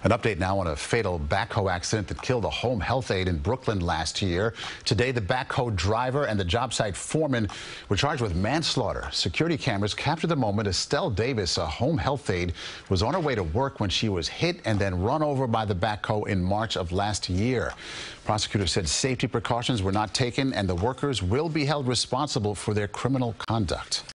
An update now on a fatal backhoe accident that killed a home health aide in Brooklyn last year. Today, the backhoe driver and the job site foreman were charged with manslaughter. Security cameras captured the moment Estelle Davis, a home health aide, was on her way to work when she was hit and then run over by the backhoe in March of last year. Prosecutors said safety precautions were not taken and the workers will be held responsible for their criminal conduct.